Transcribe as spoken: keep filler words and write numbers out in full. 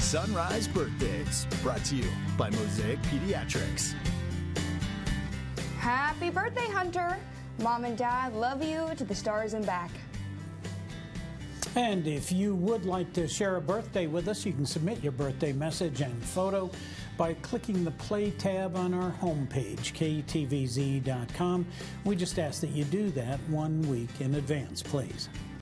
Sunrise Birthdays, brought to you by Mosaic Pediatrics. Happy birthday, Hunter. Mom and Dad love you to the stars and back. And if you would like to share a birthday with us, you can submit your birthday message and photo by clicking the Play tab on our homepage, K T V Z dot com. We just ask that you do that one week in advance, please.